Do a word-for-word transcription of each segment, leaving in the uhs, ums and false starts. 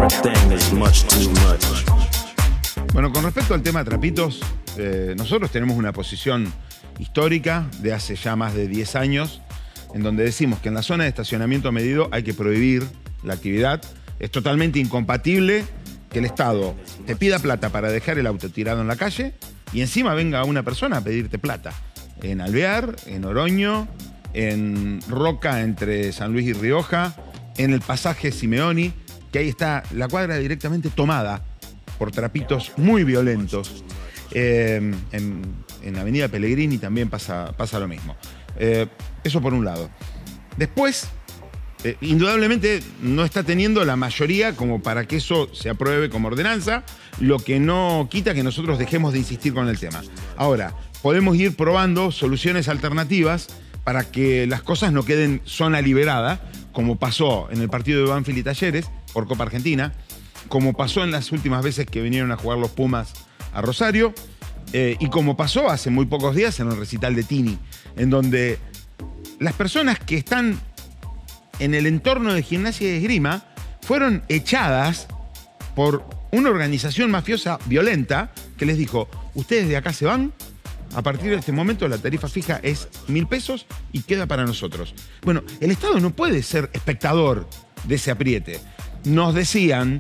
Bueno, con respecto al tema trapitos, eh, nosotros tenemos una posición histórica de hace ya más de diez años, en donde decimos que en la zona de estacionamiento medido hay que prohibir la actividad. Es totalmente incompatible que el Estado te pida plata para dejar el auto tirado en la calle y encima venga una persona a pedirte plata. En Alvear, en Oroño, en Roca entre San Luis y Rioja, en el pasaje Simeoni, que ahí está la cuadra directamente tomada por trapitos muy violentos. Eh, en, en Avenida Pellegrini también pasa, pasa lo mismo. Eh, eso por un lado. Después, eh, indudablemente no está teniendo la mayoría como para que eso se apruebe como ordenanza, lo que no quita que nosotros dejemos de insistir con el tema. Ahora, podemos ir probando soluciones alternativas para que las cosas no queden zona liberada, como pasó en el partido de Banfield y Talleres por Copa Argentina, como pasó en las últimas veces que vinieron a jugar los Pumas a Rosario, eh, y como pasó hace muy pocos días en el recital de Tini, en donde las personas que están en el entorno de Gimnasia y Esgrima fueron echadas por una organización mafiosa violenta que les dijo, ustedes de acá se van, a partir de este momento la tarifa fija es mil pesos y queda para nosotros. Bueno, el Estado no puede ser espectador de ese apriete. Nos decían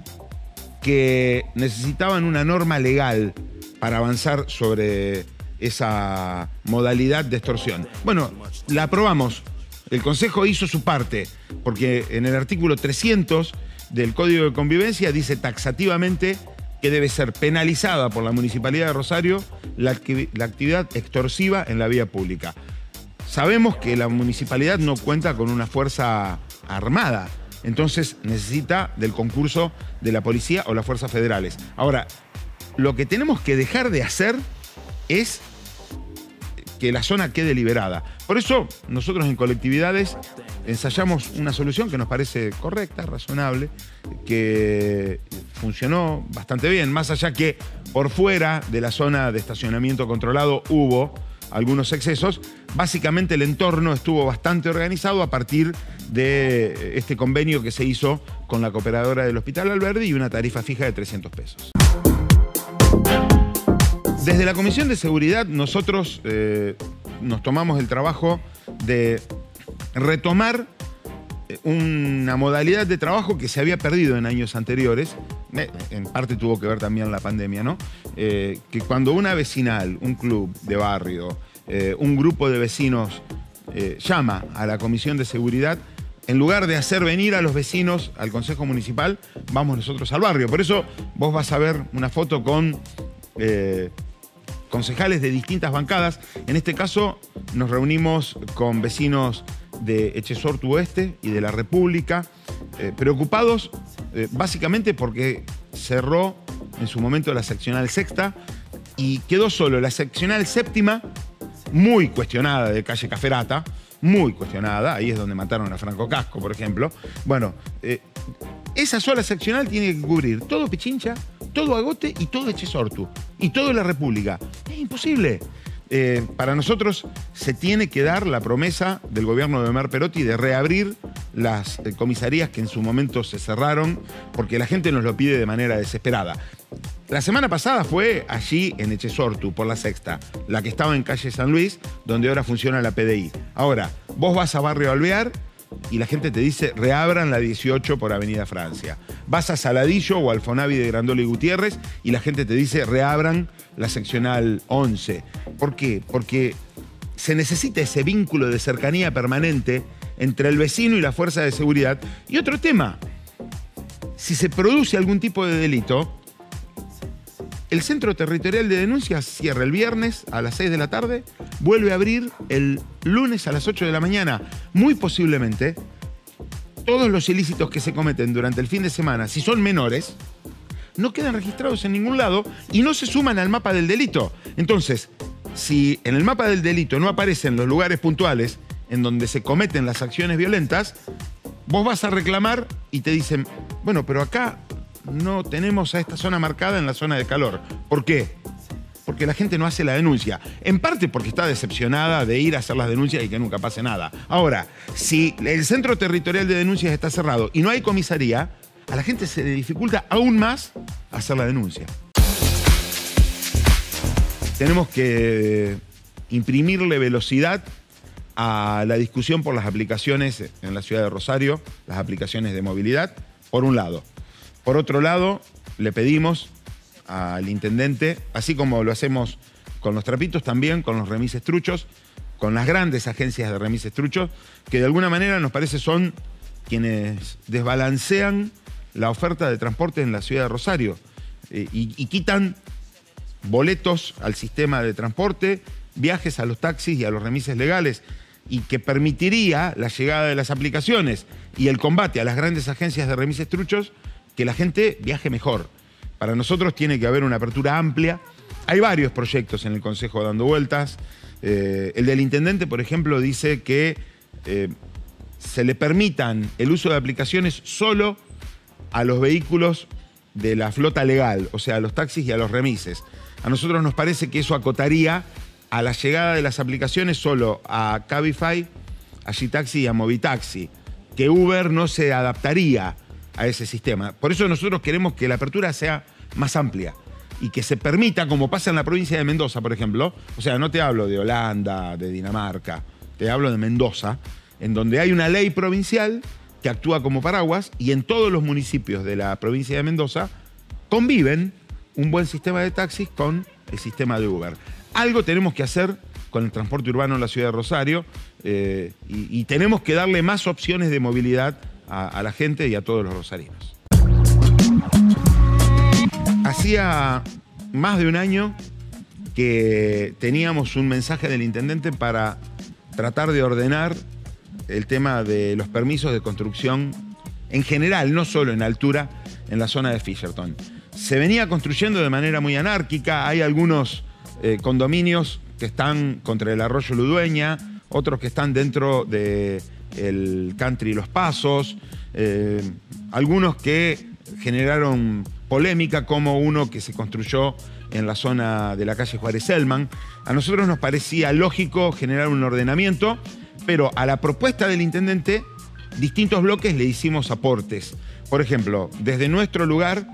que necesitaban una norma legal para avanzar sobre esa modalidad de extorsión. Bueno, la aprobamos. El Consejo hizo su parte, porque en el artículo trescientos del Código de Convivencia dice taxativamente que debe ser penalizada por la Municipalidad de Rosario la, acti- la actividad extorsiva en la vía pública. Sabemos que la municipalidad no cuenta con una fuerza armada, entonces necesita del concurso de la policía o las fuerzas federales. Ahora, lo que tenemos que dejar de hacer es que la zona quede liberada. Por eso, nosotros en colectividades ensayamos una solución que nos parece correcta, razonable, que funcionó bastante bien, más allá que por fuera de la zona de estacionamiento controlado hubo algunos excesos. Básicamente el entorno estuvo bastante organizado a partir de este convenio que se hizo con la cooperadora del Hospital Alberdi y una tarifa fija de trescientos pesos. Desde la Comisión de Seguridad nosotros eh, nos tomamos el trabajo de retomar una modalidad de trabajo que se había perdido en años anteriores. En parte tuvo que ver también la pandemia, ¿no? Eh, que cuando una vecinal, un club de barrio, eh, un grupo de vecinos eh, llama a la Comisión de Seguridad, en lugar de hacer venir a los vecinos al Consejo Municipal, vamos nosotros al barrio. Por eso vos vas a ver una foto con eh, concejales de distintas bancadas. En este caso nos reunimos con vecinos de Echesortu Oeste y de la República, eh, preocupados eh, básicamente porque cerró en su momento la seccional sexta y quedó solo la seccional séptima, muy cuestionada, de calle Caferata, muy cuestionada, ahí es donde mataron a Franco Casco, por ejemplo. Bueno, eh, esa sola seccional tiene que cubrir todo Pichincha, todo Agote y todo Echesortu, y todo la República. Es imposible. Eh, para nosotros se tiene que dar la promesa del gobierno de Omar Perotti de reabrir las eh, comisarías que en su momento se cerraron porque la gente nos lo pide de manera desesperada. La semana pasada fue allí en Echesortu, por la sexta, la que estaba en calle San Luis, donde ahora funciona la P D I. Ahora, vos vas a Barrio Alvear y la gente te dice reabran la dieciocho por Avenida Francia. Vas a Saladillo o Alfonavi de Grandolo y Gutiérrez y la gente te dice reabran la seccional once. ¿Por qué? Porque se necesita ese vínculo de cercanía permanente entre el vecino y la fuerza de seguridad. Y otro tema, si se produce algún tipo de delito, el Centro Territorial de Denuncias cierra el viernes a las seis de la tarde, vuelve a abrir el lunes a las ocho de la mañana. Muy posiblemente, todos los ilícitos que se cometen durante el fin de semana, si son menores, no quedan registrados en ningún lado y no se suman al mapa del delito. Entonces, si en el mapa del delito no aparecen los lugares puntuales en donde se cometen las acciones violentas, vos vas a reclamar y te dicen, bueno, pero acá no tenemos a esta zona marcada en la zona de calor. ¿Por qué? Porque la gente no hace la denuncia. En parte porque está decepcionada de ir a hacer las denuncias y que nunca pase nada. Ahora, si el Centro Territorial de Denuncias está cerrado y no hay comisaría, a la gente se le dificulta aún más hacer la denuncia. Tenemos que imprimirle velocidad a la discusión por las aplicaciones en la ciudad de Rosario, las aplicaciones de movilidad, por un lado. Por otro lado, le pedimos al intendente, así como lo hacemos con los trapitos, también con los remises truchos, con las grandes agencias de remises truchos, que de alguna manera nos parece son quienes desbalancean la oferta de transporte en la ciudad de Rosario eh, y, y quitan boletos al sistema de transporte, viajes a los taxis y a los remises legales, y que permitiría la llegada de las aplicaciones y el combate a las grandes agencias de remises truchos, que la gente viaje mejor. Para nosotros tiene que haber una apertura amplia. Hay varios proyectos en el Consejo dando vueltas. Eh, el del intendente, por ejemplo, dice que eh, se le permitan el uso de aplicaciones solo a los vehículos de la flota legal, o sea, a los taxis y a los remises. A nosotros nos parece que eso acotaría a la llegada de las aplicaciones solo a Cabify, a Gitaxi y a Movitaxi, que Uber no se adaptaría a ese sistema. Por eso nosotros queremos que la apertura sea más amplia y que se permita, como pasa en la provincia de Mendoza, por ejemplo, o sea, no te hablo de Holanda, de Dinamarca, te hablo de Mendoza, en donde hay una ley provincial que actúa como paraguas y en todos los municipios de la provincia de Mendoza conviven un buen sistema de taxis con el sistema de Uber. Algo tenemos que hacer con el transporte urbano en la ciudad de Rosario eh, y, y tenemos que darle más opciones de movilidad a, a la gente y a todos los rosarinos. Hacía más de un año que teníamos un mensaje del intendente para tratar de ordenar el tema de los permisos de construcción en general, no solo en altura, en la zona de Fisherton. Se venía construyendo de manera muy anárquica, hay algunos eh, condominios que están contra el arroyo Ludueña, otros que están dentro del country Los Pasos, eh, algunos que generaron polémica, como uno que se construyó en la zona de la calle Juárez-Selman. A nosotros nos parecía lógico generar un ordenamiento, pero a la propuesta del intendente, distintos bloques le hicimos aportes. Por ejemplo, desde nuestro lugar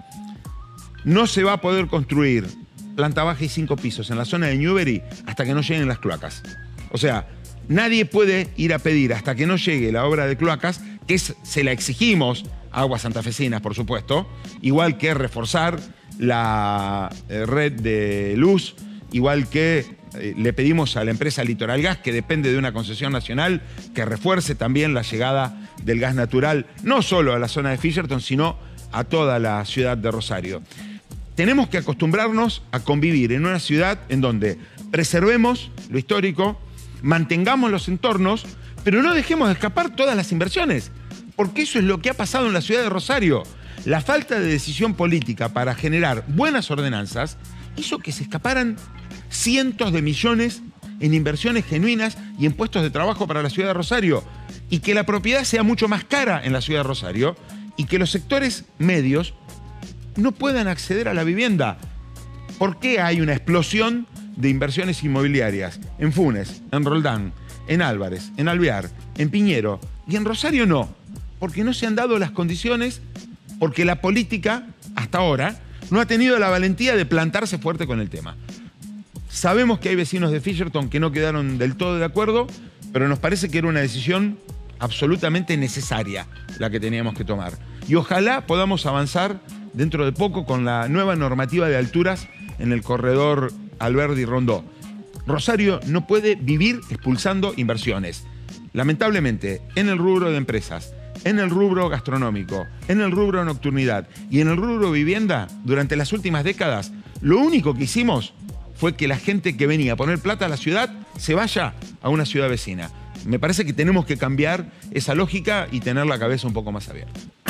no se va a poder construir planta baja y cinco pisos en la zona de Newbery hasta que no lleguen las cloacas. O sea, nadie puede ir a pedir hasta que no llegue la obra de cloacas, que es, se la exigimos a Aguas Santafesinas, por supuesto, igual que reforzar la eh, red de luz, igual que eh, le pedimos a la empresa Litoral Gas, que depende de una concesión nacional, que refuerce también la llegada del gas natural, no solo a la zona de Fisherton, sino a toda la ciudad de Rosario. Tenemos que acostumbrarnos a convivir en una ciudad en donde preservemos lo histórico, mantengamos los entornos, pero no dejemos de escapar todas las inversiones, porque eso es lo que ha pasado en la ciudad de Rosario. La falta de decisión política para generar buenas ordenanzas hizo que se escaparan cientos de millones en inversiones genuinas y en puestos de trabajo para la ciudad de Rosario, y que la propiedad sea mucho más cara en la ciudad de Rosario y que los sectores medios no puedan acceder a la vivienda. ¿Por qué hay una explosión de inversiones inmobiliarias en Funes, en Roldán, en Álvarez, en Alvear, en Piñero y en Rosario no? Porque no se han dado las condiciones, porque la política, hasta ahora, no ha tenido la valentía de plantarse fuerte con el tema. Sabemos que hay vecinos de Fisherton que no quedaron del todo de acuerdo, pero nos parece que era una decisión absolutamente necesaria la que teníamos que tomar. Y ojalá podamos avanzar dentro de poco con la nueva normativa de alturas en el corredor Alberdi-Rondó. Rosario no puede vivir expulsando inversiones. Lamentablemente, en el rubro de empresas, en el rubro gastronómico, en el rubro nocturnidad y en el rubro vivienda, durante las últimas décadas, lo único que hicimos fue que la gente que venía a poner plata a la ciudad se vaya a una ciudad vecina. Me parece que tenemos que cambiar esa lógica y tener la cabeza un poco más abierta.